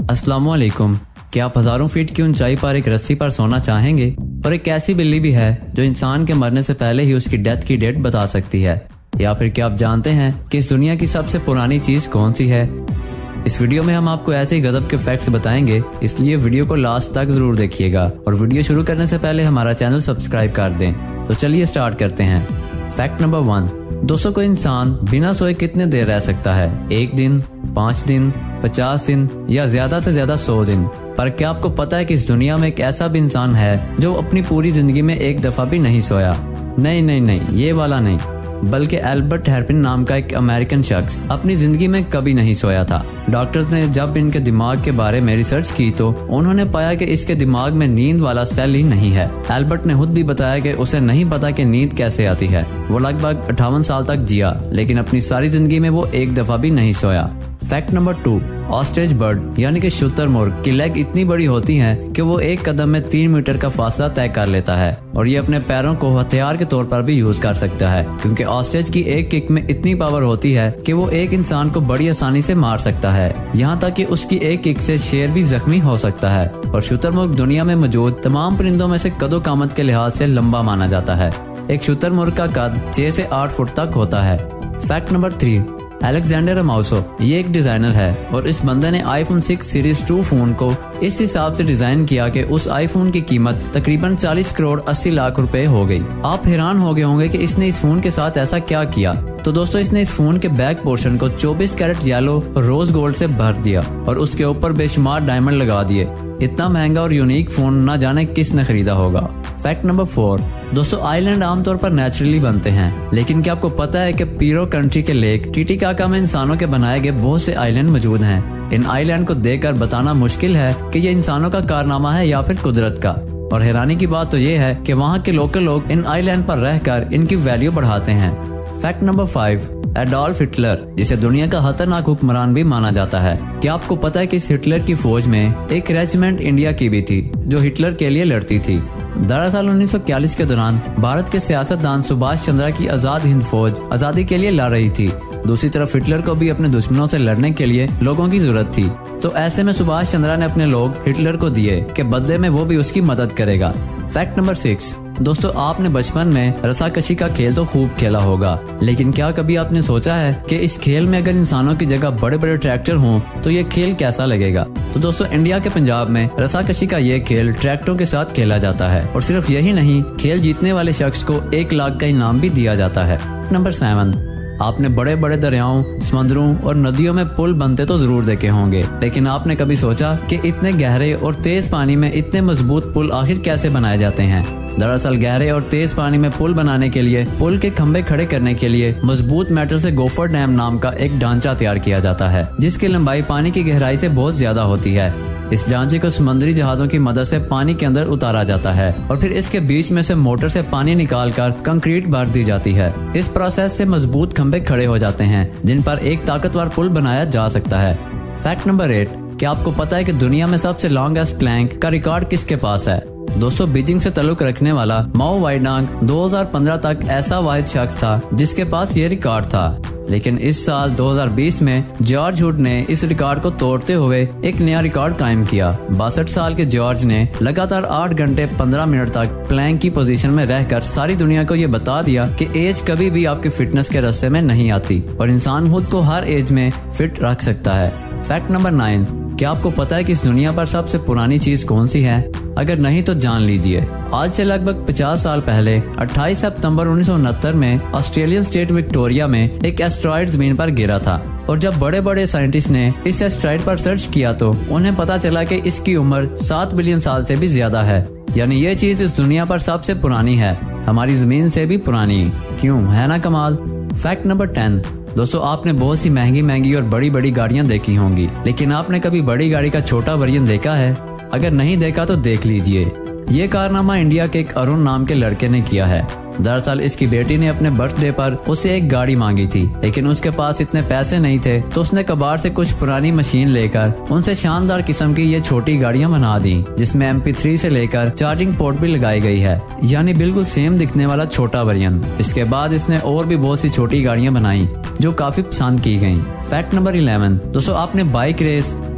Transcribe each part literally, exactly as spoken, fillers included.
अस्सलामुअलैकुम। क्या आप हजारों फीट की ऊंचाई पर एक रस्सी पर सोना चाहेंगे? और एक ऐसी बिल्ली भी है जो इंसान के मरने से पहले ही उसकी डेथ की डेट बता सकती है। या फिर क्या आप जानते हैं कि इस दुनिया की सबसे पुरानी चीज कौन सी है? इस वीडियो में हम आपको ऐसे ही गजब के फैक्ट्स बताएंगे, इसलिए वीडियो को लास्ट तक जरूर देखिएगा और वीडियो शुरू करने से पहले हमारा चैनल सब्सक्राइब कर दें। तो चलिए स्टार्ट करते हैं। फैक्ट नंबर वन, दोस्तों कोई इंसान बिना सोए कितने देर रह सकता है? एक दिन, पाँच दिन, पचास दिन या ज्यादा से ज्यादा सौ दिन। पर क्या आपको पता है कि इस दुनिया में एक ऐसा भी इंसान है जो अपनी पूरी जिंदगी में एक दफा भी नहीं सोया? नहीं नहीं नहीं, ये वाला नहीं, बल्कि एल्बर्ट हेरपिन नाम का एक अमेरिकन शख्स अपनी जिंदगी में कभी नहीं सोया था। डॉक्टर्स ने जब इनके दिमाग के बारे में रिसर्च की तो उन्होंने पाया कि इसके दिमाग में नींद वाला सेल ही नहीं है। एल्बर्ट ने खुद भी बताया कि उसे नहीं पता कि नींद कैसे आती है। वो लगभग अट्ठावन साल तक जिया, लेकिन अपनी सारी जिंदगी में वो एक दफा भी नहीं सोया। Fact number two, ostrich bird यानी कि शुतुरमुर्ग की लेग इतनी बड़ी होती है कि वो एक कदम में तीन मीटर का फासला तय कर लेता है और ये अपने पैरों को हथियार के तौर पर भी यूज कर सकता है, क्योंकि ऑस्ट्रिच की एक किक में इतनी पावर होती है कि वो एक इंसान को बड़ी आसानी से मार सकता है। यहाँ तक कि उसकी एक किक से शेर भी जख्मी हो सकता है। और शुतुरमुर्ग दुनिया में मौजूद तमाम परिंदों में से कदो कामत के लिहाज से लंबा माना जाता है। एक शुतुरमुर्ग का कद छह से आठ फुट तक होता है। फैक्ट नंबर थ्री, अलेक्जेंडर मौसो ये एक डिजाइनर है और इस बंदे ने iPhone six series two phone को इस हिसाब से डिजाइन किया कि उस आईफोन की कीमत तकरीबन चालीस करोड़ अस्सी लाख रुपए हो गई। आप हैरान हो गए होंगे कि इसने इस फोन के साथ ऐसा क्या किया। तो दोस्तों, इसने इस फोन के बैक पोर्शन को चौबीस कैरेट येलो और रोज गोल्ड से भर दिया और उसके ऊपर बेशुमार डायमंड लगा दिए। इतना महंगा और यूनिक फोन ना जाने किसने खरीदा होगा। फैक्ट नंबर फोर, दोस्तों आइलैंड आमतौर पर नेचुरली बनते हैं, लेकिन क्या आपको पता है कि पीरो कंट्री के लेक टिटिकाका में इंसानों के बनाए गए बहुत से आइलैंड मौजूद हैं। इन आइलैंड को देखकर बताना मुश्किल है कि ये इंसानों का कारनामा है या फिर कुदरत का। और हैरानी की बात तो ये है कि वहाँ के लोकल लोग इन आइलैंड पर रहकर इनकी वैल्यू बढ़ाते हैं। Fact number five, Adolf Hitler जिसे दुनिया का खतरनाक हुक्मरान भी माना जाता है। क्या आपको पता है कि इस हिटलर की फौज में एक रेजिमेंट इंडिया की भी थी जो हिटलर के लिए लड़ती थी। दरअसल उन्नीस सौ इक्यालीस के दौरान भारत के सियासतदान सुभाष चंद्र की आजाद हिंद फौज आजादी के लिए लड़ रही थी। दूसरी तरफ हिटलर को भी अपने दुश्मनों से लड़ने के लिए लोगों की जरूरत थी। तो ऐसे में सुभाष चंद्र ने अपने लोग हिटलर को दिए कि बदले में वो भी उसकी मदद करेगा। फैक्ट नंबर सिक्स, दोस्तों आपने बचपन में रस्साकशी का खेल तो खूब खेला होगा, लेकिन क्या कभी आपने सोचा है कि इस खेल में अगर इंसानों की जगह बड़े बड़े ट्रैक्टर हों तो ये खेल कैसा लगेगा? तो दोस्तों इंडिया के पंजाब में रस्साकशी का ये खेल ट्रैक्टरों के साथ खेला जाता है और सिर्फ यही नहीं, खेल जीतने वाले शख्स को एक लाख का इनाम भी दिया जाता है। नंबर सेवन, आपने बड़े बड़े दरियाओं, समंदरों और नदियों में पुल बनते तो जरूर देखे होंगे, लेकिन आपने कभी सोचा कि इतने गहरे और तेज पानी में इतने मजबूत पुल आखिर कैसे बनाए जाते हैं? दरअसल गहरे और तेज पानी में पुल बनाने के लिए पुल के खंभे खड़े करने के लिए मजबूत मेटल से गोफर डैम नाम का एक ढांचा तैयार किया जाता है, जिसकी लंबाई पानी की गहराई से बहुत ज्यादा होती है। इस ढांचे को समुद्री जहाजों की मदद से पानी के अंदर उतारा जाता है और फिर इसके बीच में से मोटर से पानी निकालकर कंक्रीट भर दी जाती है। इस प्रोसेस से मजबूत खंभे खड़े हो जाते हैं जिन पर एक ताकतवर पुल बनाया जा सकता है। फैक्ट नंबर एट, क्या आपको पता है कि दुनिया में सबसे लॉन्गेस्ट प्लैंक का रिकॉर्ड किसके पास है? दोस्तों बीजिंग से ताल्लुक रखने वाला माओ वाइडांग दो हज़ार पंद्रह तक ऐसा वाहिद शख्स था जिसके पास ये रिकॉर्ड था, लेकिन इस साल दो हज़ार बीस में जॉर्ज हुड ने इस रिकॉर्ड को तोड़ते हुए एक नया रिकॉर्ड कायम किया। बासठ साल के जॉर्ज ने लगातार आठ घंटे पंद्रह मिनट तक प्लैंक की पोजीशन में रहकर सारी दुनिया को ये बता दिया कि एज कभी भी आपकी फिटनेस के रास्ते में नहीं आती और इंसान खुद को हर एज में फिट रख सकता है। फैक्ट नंबर नाइन, क्या आपको पता है कि इस दुनिया पर सबसे पुरानी चीज कौन सी है? अगर नहीं तो जान लीजिए। आज से लगभग पचास साल पहले अट्ठाईस सितंबर उन्नीस सौ उनहत्तर में ऑस्ट्रेलियन स्टेट विक्टोरिया में एक एस्टेरॉयड जमीन पर गिरा था और जब बड़े बड़े साइंटिस्ट ने इस एस्टेरॉयड पर सर्च किया तो उन्हें पता चला कि इसकी उम्र सात बिलियन साल से भी ज्यादा है। यानी ये चीज इस दुनिया पर सबसे पुरानी है, हमारी जमीन से भी पुरानी। क्यों, है ना कमाल? फैक्ट नंबर टेन, दोस्तों आपने बहुत सी महंगी महंगी और बड़ी बड़ी गाड़ियां देखी होंगी, लेकिन आपने कभी बड़ी गाड़ी का छोटा वर्जन देखा है? अगर नहीं देखा तो देख लीजिए। ये कारनामा इंडिया के एक अरुण नाम के लड़के ने किया है। दरअसल इसकी बेटी ने अपने बर्थडे पर उसे एक गाड़ी मांगी थी, लेकिन उसके पास इतने पैसे नहीं थे, तो उसने कबाड़ से कुछ पुरानी मशीन लेकर उनसे शानदार किस्म की ये छोटी गाड़ियां बना दी, जिसमें एम पी थ्री से लेकर चार्जिंग पोर्ट भी लगाई गई है, यानी बिल्कुल सेम दिखने वाला छोटा वर्जन। इसके बाद इसने और भी बहुत सी छोटी गाड़ियां बनाई जो काफी पसंद की गयी। फैक्ट नंबर इलेवन, दोस्तों आपने बाइक रेस,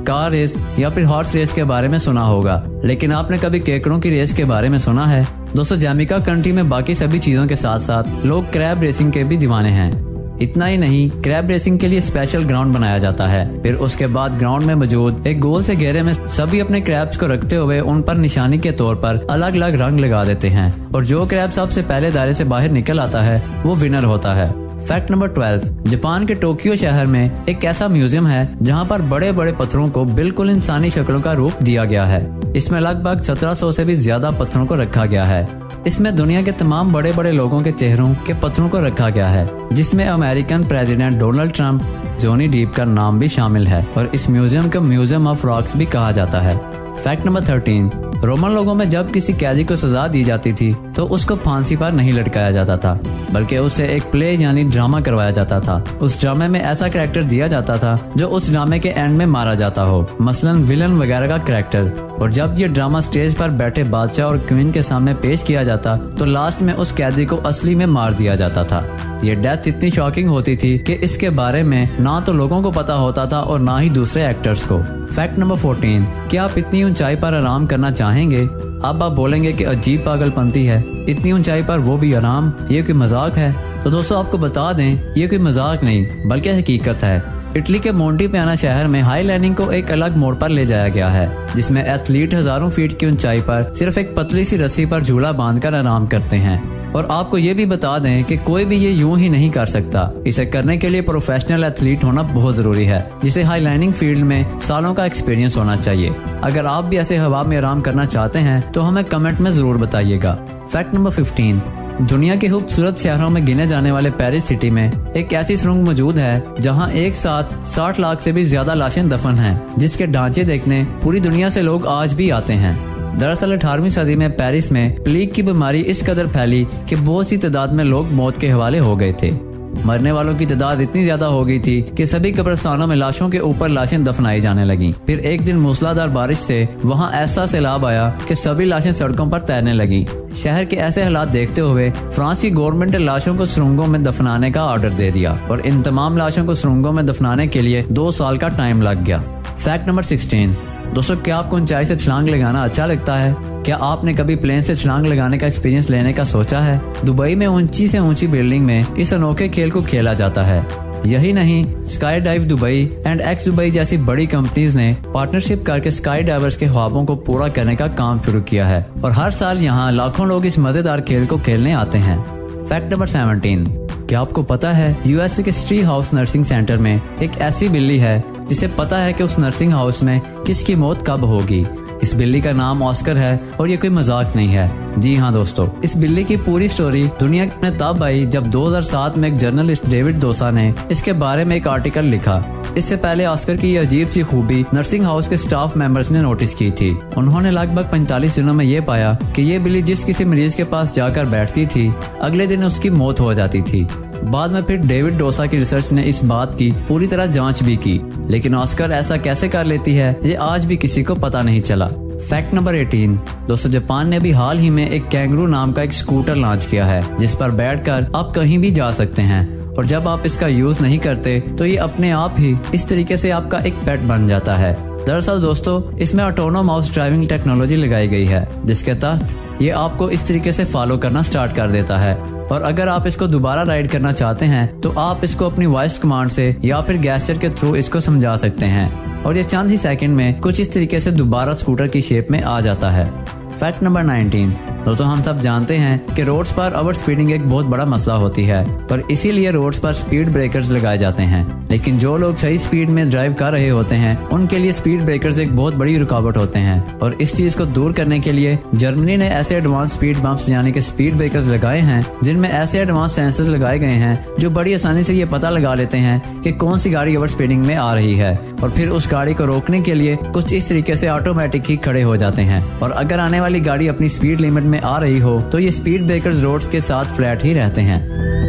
कार रेस या फिर हॉर्स रेस के बारे में सुना होगा, लेकिन आपने कभी केकड़ों की रेस के बारे में सुना है? दोस्तों, जैमिका कंट्री में बाकी सभी चीजों के साथ साथ लोग क्रैब रेसिंग के भी दीवाने हैं। इतना ही नहीं, क्रैब रेसिंग के लिए स्पेशल ग्राउंड बनाया जाता है। फिर उसके बाद ग्राउंड में मौजूद एक गोल से घेरे में सभी अपने क्रैब्स को रखते हुए उन पर निशानी के तौर पर अलग अलग रंग लगा देते हैं, और जो क्रैब सबसे पहले दायरे से बाहर निकल आता है वो विनर होता है। फैक्ट नंबर ट्वेल्व, जापान के टोक्यो शहर में एक ऐसा म्यूजियम है जहाँ पर बड़े बड़े पत्थरों को बिल्कुल इंसानी शक्लों का रूप दिया गया है। इसमें लगभग सत्रह सौ से भी ज्यादा पत्थरों को रखा गया है। इसमें दुनिया के तमाम बड़े बड़े लोगों के चेहरों के पत्थरों को रखा गया है, जिसमें American president Donald Trump, Johnny Depp का नाम भी शामिल है, और इस म्यूजियम को म्यूजियम ऑफ रॉक्स भी कहा जाता है। फैक्ट नंबर थर्टीन, रोमन लोगों में जब किसी कैदी को सजा दी जाती थी तो उसको फांसी पर नहीं लटकाया जाता था, बल्कि उससे एक प्ले यानी ड्रामा करवाया जाता था। उस ड्रामे में ऐसा कैरेक्टर दिया जाता था जो उस ड्रामे के एंड में मारा जाता हो, मसलन विलन वगैरह का कैरेक्टर। और जब ये ड्रामा स्टेज पर बैठे बादशाह और क्वीन के सामने पेश किया जाता तो लास्ट में उस कैदी को असली में मार दिया जाता था। ये डेथ इतनी शॉकिंग होती थी कि इसके बारे में ना तो लोगों को पता होता था और ना ही दूसरे एक्टर्स को। फैक्ट नंबर फोर्टीन, क्या आप इतनी ऊंचाई पर आराम करना चाहेंगे? अब आप बोलेंगे कि अजीब पागलपंती है, इतनी ऊंचाई पर वो भी आराम, ये कोई मजाक है? तो दोस्तों, आपको बता दें, ये कोई मजाक नहीं बल्कि हकीकत है। इटली के मोंटीपियाना शहर में हाई लैंडिंग को एक अलग मोड़ पर ले जाया गया है, जिसमें एथलीट हजारों फीट की ऊंचाई पर सिर्फ एक पतली सी रस्सी पर झूला बांधकर आराम करते हैं। और आपको ये भी बता दें कि कोई भी ये यूं ही नहीं कर सकता। इसे करने के लिए प्रोफेशनल एथलीट होना बहुत जरूरी है, जिसे हाई लैंडिंग फील्ड में सालों का एक्सपीरियंस होना चाहिए। अगर आप भी ऐसे हवा में आराम करना चाहते हैं तो हमें कमेंट में जरूर बताइएगा। फैक्ट नंबर फिफ्टीन, दुनिया के खूबसूरत शहरों में गिने जाने वाले पेरिस सिटी में एक ऐसी सुरंग मौजूद है जहां एक साथ साठ लाख से भी ज्यादा लाशें दफन हैं, जिसके ढांचे देखने पूरी दुनिया से लोग आज भी आते हैं। दरअसल अठारहवीं सदी में पेरिस में प्लेग की बीमारी इस कदर फैली कि बहुत सी तादाद में लोग मौत के हवाले हो गए थे। मरने वालों की तादाद इतनी ज्यादा हो गई थी कि सभी कब्रिस्तानों में लाशों के ऊपर लाशें दफनाई जाने लगी। फिर एक दिन मूसलाधार बारिश से वहां ऐसा सैलाब आया कि सभी लाशें सड़कों पर तैरने लगी। शहर के ऐसे हालात देखते हुए फ्रांस की गवर्नमेंट ने लाशों को सुरंगों में दफनाने का ऑर्डर दे दिया, और इन तमाम लाशों को सुरंगों में दफनाने के लिए दो साल का टाइम लग गया। फैक्ट नंबर सिक्सटीन, दोस्तों, क्या आपको ऊंचाई से छलांग लगाना अच्छा लगता है? क्या आपने कभी प्लेन से छलांग लगाने का एक्सपीरियंस लेने का सोचा है? दुबई में ऊंची से ऊंची बिल्डिंग में इस अनोखे खेल को खेला जाता है। यही नहीं, sky dive Dubai and X Dubai जैसी बड़ी कंपनीज ने पार्टनरशिप करके स्काई डाइवर्स के ख्वाबों को पूरा करने का काम शुरू किया है, और हर साल यहाँ लाखों लोग इस मजेदार खेल को खेलने आते हैं। फैक्ट नंबर सेवनटीन, क्या आपको पता है यूएसए के स्ट्री हाउस नर्सिंग सेंटर में एक ऐसी बिल्ली है जिसे पता है कि उस नर्सिंग हाउस में किसकी मौत कब होगी। इस बिल्ली का नाम ऑस्कर है, और ये कोई मजाक नहीं है। जी हाँ दोस्तों, इस बिल्ली की पूरी स्टोरी दुनिया में तब आई जब दो हज़ार सात में एक जर्नलिस्ट डेविड दोसा ने इसके बारे में एक आर्टिकल लिखा। इससे पहले ऑस्कर की अजीब सी खूबी नर्सिंग हाउस के स्टाफ मेंबर्स ने नोटिस की थी। उन्होंने लगभग पैंतालीस दिनों में ये पाया कि ये बिल्ली जिस किसी मरीज के पास जाकर बैठती थी, अगले दिन उसकी मौत हो जाती थी। बाद में फिर डेविड डोसा की रिसर्च ने इस बात की पूरी तरह जांच भी की, लेकिन ऑस्कर ऐसा कैसे कर लेती है ये आज भी किसी को पता नहीं चला। फैक्ट नंबर अठारह, दोस्तों, जापान ने भी हाल ही में एक कैंगरू नाम का एक स्कूटर लॉन्च किया है, जिस पर बैठकर आप कहीं भी जा सकते हैं, और जब आप इसका यूज नहीं करते तो ये अपने आप ही इस तरीके से आपका एक पेट बन जाता है। दरअसल दोस्तों, इसमें ऑटोनोमस ड्राइविंग टेक्नोलॉजी लगाई गई है, जिसके तहत ये आपको इस तरीके से फॉलो करना स्टार्ट कर देता है, और अगर आप इसको दोबारा राइड करना चाहते हैं तो आप इसको अपनी वॉइस कमांड से या फिर गैस्चर के थ्रू इसको समझा सकते हैं, और ये चंद ही सेकंड में कुछ इस तरीके से दोबारा स्कूटर की शेप में आ जाता है। फैक्ट नंबर नाइनटीन, दोस्तों, हम सब जानते हैं कि रोड्स पर ओवर स्पीडिंग एक बहुत बड़ा मसला होती है, और इसीलिए रोड्स पर स्पीड ब्रेकर्स लगाए जाते हैं। लेकिन जो लोग सही स्पीड में ड्राइव कर रहे होते हैं उनके लिए स्पीड ब्रेकर्स एक बहुत बड़ी रुकावट होते हैं, और इस चीज को दूर करने के लिए जर्मनी ने ऐसे एडवांस स्पीड बम्प्स यानी कि स्पीड ब्रेकर्स लगाए हैं, जिनमें ऐसे एडवांस सेंसर्स लगाए गए हैं जो बड़ी आसानी से ये पता लगा लेते हैं कि कौन सी गाड़ी ओवर स्पीडिंग में आ रही है, और फिर उस गाड़ी को रोकने के लिए कुछ इस तरीके से ऑटोमेटिक ही खड़े हो जाते हैं, और अगर आने वाली गाड़ी अपनी स्पीड लिमिट में आ रही हो तो ये स्पीड ब्रेकर्स रोड्स के साथ फ्लैट ही रहते हैं।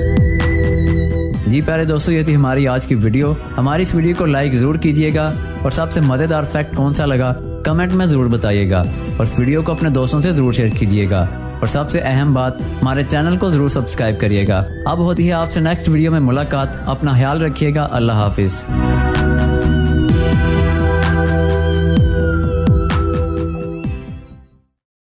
जी प्यारे दोस्तों, ये थी हमारी आज की वीडियो। हमारी इस वीडियो को लाइक जरूर कीजिएगा, और सबसे मजेदार फैक्ट कौन सा लगा कमेंट में जरूर बताइएगा, और इस वीडियो को अपने दोस्तों से जरूर शेयर कीजिएगा, और सबसे अहम बात, हमारे चैनल को जरूर सब्सक्राइब करिएगा। अब होती है आपसे नेक्स्ट वीडियो में मुलाकात। अपना ख्याल रखिएगा। अल्लाह हाफिज।